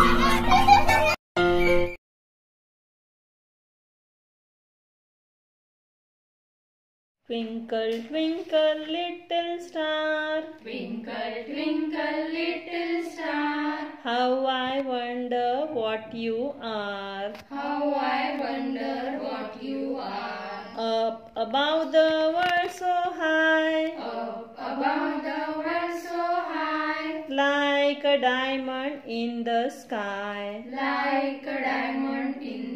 Twinkle, twinkle, little star. Twinkle, twinkle, little star. How I wonder what you are. How I wonder what you are. Up above the world so high. Up above the world so high. Like a diamond in the sky. Like a diamond in